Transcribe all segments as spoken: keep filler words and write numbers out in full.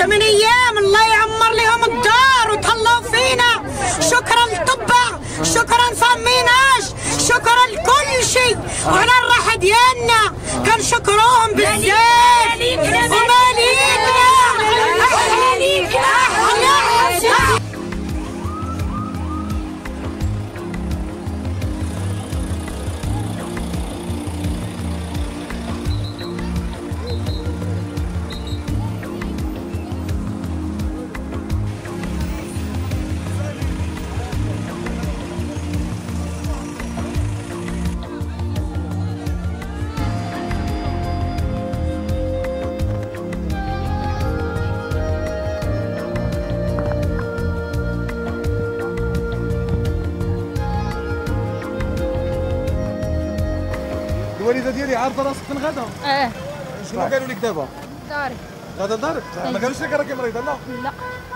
ثمان ايام الله يعمر لهم الدار وتهلاو فينا. شكرا للطباء، شكرا صميناش، شكرا لكل شيء وعلى الراحه ديالنا كنشكروهم بزاف ومالينا احلى احلى. الوالده ديالي عارضه راسك فين غدا؟ اه. شنو قالوا لك دابا؟ داري. غدا دارك؟ ما قالوش لك راكي مريضه؟ لا لا.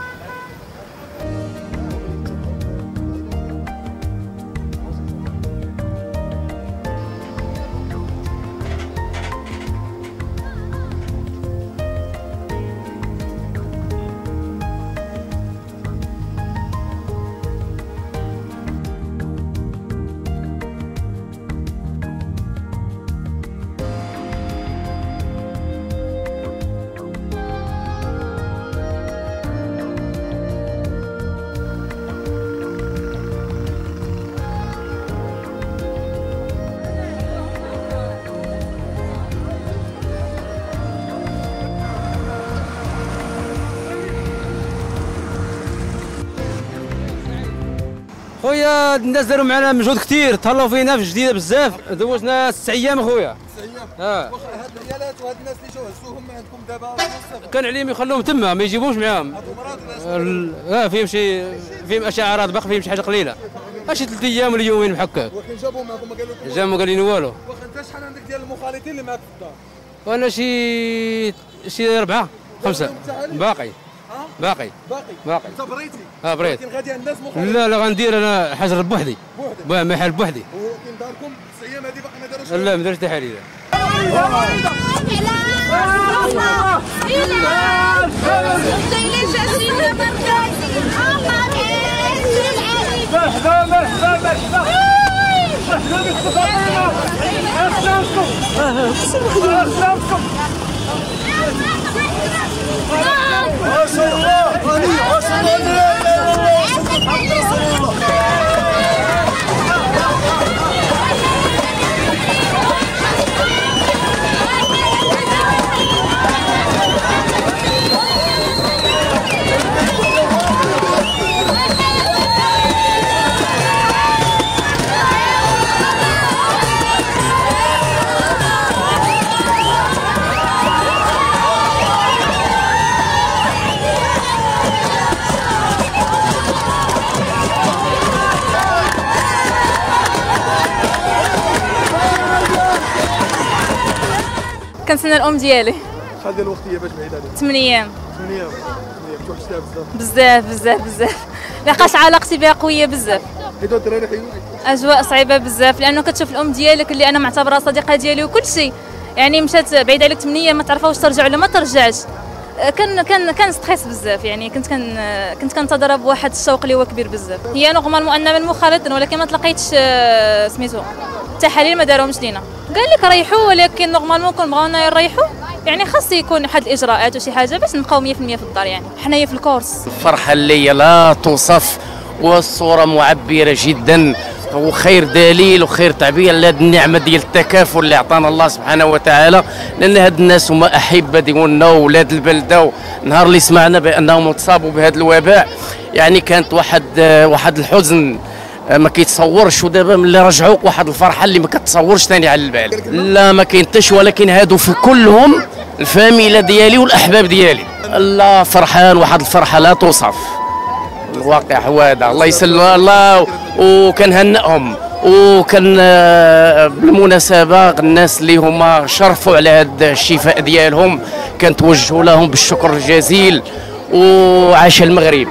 خويا الناس داروا معنا مجهود كثير، تهلاو فينا في الجديده بزاف، دوزنا ست ايام خويا. ست ايام؟ اه. واخا هاد العيالات وهاد الناس اللي جاو هزوهم عندكم دابا كان عليهم يخلوهم تما ما يجيبوش معاهم. اه فيهم شي فيهم اشعارات باقي فيهم شي حاجه قليله. شي ثلاث ايام ولا يومين بحكاك. ولكن جابوا معكم ما قالوا لكم؟ جابوا ما قال لنا والو. واخا انت شحال عندك ديال المخالطين اللي معاك في الدار؟ وانا شي شي اربعه خمسه باقي. باقي باقي باقي انت بريتي؟ اه بريت. ولكن غادي الناس مخالطين؟ لا لا غندير انا حجر بوحدي. بوحدك؟ محل بوحدي. ولكن داركم ست ايام هذه باقي ما داروش؟ لا ما دارش حتى حاجه. مرحبا مرحبا مرحبا مرحبا بالتفاصيل. اسلامكم اسلامكم ما شاء الله ما شاء الله. كنتسنى الام ديالي. شحال ديال الوقت هي باش بعيد عليك؟ ثمان ايام. ثمان ايام توحشتها بزاف؟ بزاف بزاف بزاف لقاش علاقتي بها قويه بزاف. حيت الدراري حيدوا اجواء صعيبه بزاف لانه كتشوف الام ديالك اللي انا معتبرها صديقه ديالي وكل شيء، يعني مشات بعيد عليك ثمان ايام ما تعرفها واش ترجع ولا ما ترجعش. كان كان كان ستريس بزاف، يعني كنت كان كنت كنتضرب بواحد الشوق اللي هو كبير بزاف. هي نورمالمون ان من مخالط ولكن ما تلقيتش سميتو التحاليل ما داروهمش لينا. قال لك ريحوا، ولكن نورمالمون كون بغاونا نريحوا يعني خاص يكون واحد الاجراءات وشي حاجه باش نبقاو مية في المية في الدار. يعني حنايا في الكورس. الفرحه اللي لا توصف والصوره معبره جدا وخير دليل وخير تعبير لهذه النعمه ديال التكافل اللي عطانا الله سبحانه وتعالى، لان هاد الناس هما احبه ديالنا واولاد البلده. نهار اللي سمعنا بانهم تصابوا بهذا الوباء يعني كانت واحد واحد الحزن ما كيتصورش، ودابا ملي رجعوك واحد الفرحه اللي ما كتصورش ثاني على البال. لا ما كاينتش، ولكن هادو في كلهم الفاميله ديالي والاحباب ديالي. الله فرحان، واحد الفرحه لا توصف. الواقع هو هذا، الله يسلم الله. وكنهنئهم، وكان بالمناسبه الناس اللي هما شرفوا على هذا الشفاء ديالهم كنتوجهوا لهم بالشكر الجزيل. وعاش المغرب.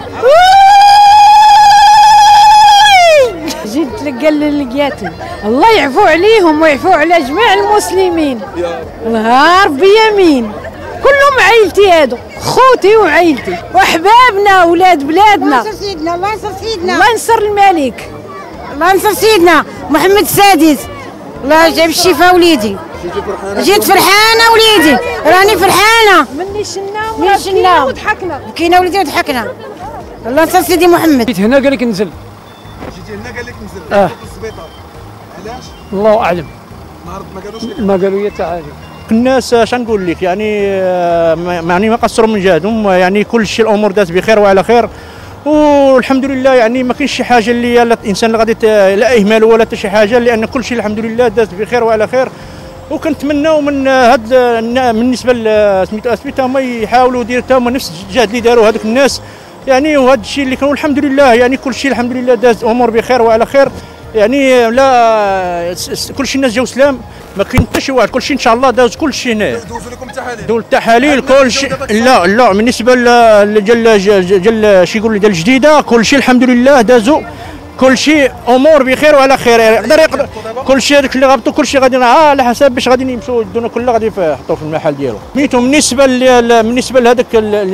جيت تلقى لقياتي، الله يعفو عليهم ويعفو على جميع المسلمين. نهار بيمين كلهم عائلتي هادو، خوتي وعائلتي وحبابنا ولاد بلادنا. الله ينصر سيدنا، الله ينصر سيدنا، الله ينصر الملك، الله ينصر سيدنا محمد السادس. الله يجيب الشفاء وليدي. جيت فرحانه وليدي، راني فرحانه. مني شنا مني شنا وضحكنا، بكينا وليدي وضحكنا. الله ينصر سيدي محمد. جيت هنا قال لك نزل. جيتي هنا قال لك نزل اه في السبيطار. علاش؟ الله اعلم. ما ما قالوش لك؟ ما قالوا لي حتى حاجه. الناس اش نقول لك يعني يعني ما قصروا من جهدهم، يعني كل شيء الامور دازت بخير وعلى خير والحمد لله. يعني ما كاينش شي حاجه اللي الانسان اللي غادي لا اهمال ولا حتى شي حاجه، لان كل شيء الحمد لله دازت بخير وعلى خير. وكنتمناو من هاد بالنسبه لسميتو اسبيتا هما يحاولوا يديروا حتى هما نفس الجهد اللي داروا هذوك الناس، يعني وهذا الشيء اللي كانوا الحمد لله يعني كل شيء الحمد لله داز امور بخير وعلى خير. يعني لا كل شيء الناس جاوا سلام، ما كاين حتى شي واحد، كل شيء ان شاء الله داز كل شيء هنا. دوزوا لكم التحاليل؟ دول التحاليل كل شيء. لا لا بالنسبه لجل جل شي يقول ديال الجديده كل شيء الحمد لله دازوا كل شيء امور بخير وعلى خير. يقدر يقدر كل شيء هذاك اللي غابطوا كل شيء غادي على حسب باش غادي يمشوا يدونا كلها غادي يحطوا في المحل ديالو. سميتو بالنسبه بالنسبه لهذاك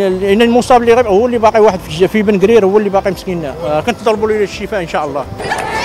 المصاب اللي هو اللي باقي واحد في بن قرير، هو اللي باقي مسكين، كنتضربوا له الشفاء ان شاء الله.